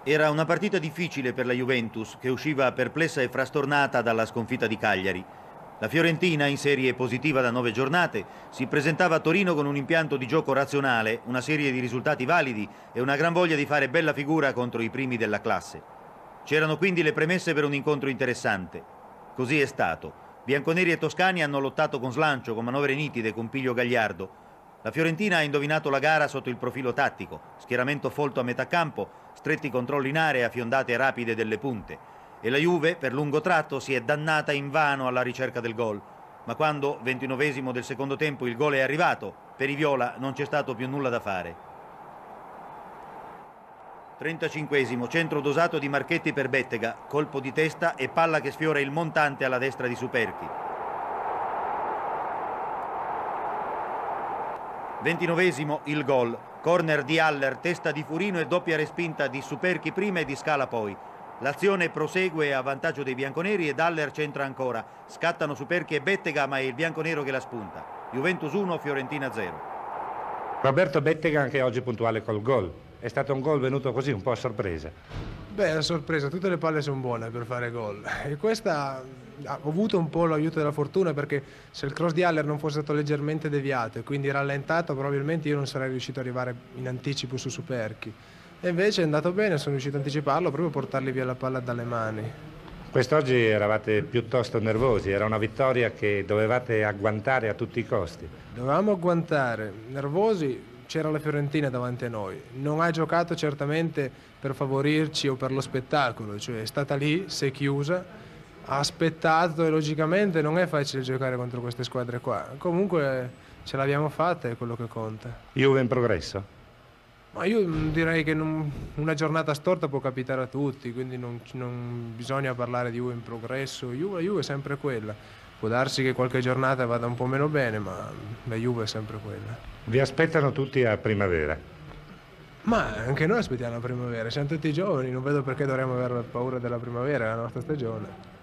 Era una partita difficile per la Juventus, che usciva perplessa e frastornata dalla sconfitta di Cagliari. La Fiorentina, in serie positiva da 9 giornate, si presentava a Torino con un impianto di gioco razionale, una serie di risultati validi e una gran voglia di fare bella figura contro i primi della classe. C'erano quindi le premesse per un incontro interessante. Così è stato. Bianconeri e toscani hanno lottato con slancio, con manovre nitide, con piglio gagliardo. La Fiorentina ha indovinato la gara sotto il profilo tattico, schieramento folto a metà campo, stretti controlli in area, fiondate rapide delle punte. E la Juve, per lungo tratto, si è dannata invano alla ricerca del gol. Ma quando, 29esimo del secondo tempo, il gol è arrivato, per i viola non c'è stato più nulla da fare. 35esimo, centro dosato di Marchetti per Bettega, colpo di testa e palla che sfiora il montante alla destra di Superchi. 29esimo, il gol, corner di Haller, testa di Furino e doppia respinta di Superchi prima e di Scala poi. L'azione prosegue a vantaggio dei bianconeri ed Haller centra ancora. Scattano Superchi e Bettega, ma è il bianconero che la spunta. Juventus 1, Fiorentina 0. Roberto Bettega anche oggi puntuale col gol. È stato un gol venuto così, un po' a sorpresa. Beh, a sorpresa, tutte le palle sono buone per fare gol. E questa ha avuto un po' l'aiuto della fortuna, perché se il cross di Haller non fosse stato leggermente deviato e quindi rallentato, probabilmente io non sarei riuscito ad arrivare in anticipo su Superchi. E invece è andato bene, sono riuscito a anticiparlo, proprio a portargli via la palla dalle mani. Quest'oggi eravate piuttosto nervosi, era una vittoria che dovevate agguantare a tutti i costi. Dovevamo agguantare, nervosi, c'era la Fiorentina davanti a noi. Non ha giocato certamente per favorirci o per lo spettacolo, cioè è stata lì, si è chiusa, ha aspettato e logicamente non è facile giocare contro queste squadre qua. Comunque ce l'abbiamo fatta, è quello che conta. Juve in progresso? Ma io direi che una giornata storta può capitare a tutti, quindi non bisogna parlare di Juve in progresso. La Juve è sempre quella. Può darsi che qualche giornata vada un po' meno bene, ma la Juve è sempre quella. Vi aspettano tutti a primavera? Ma anche noi aspettiamo la primavera, siamo tutti giovani, non vedo perché dovremmo avere paura della primavera, è la nostra stagione.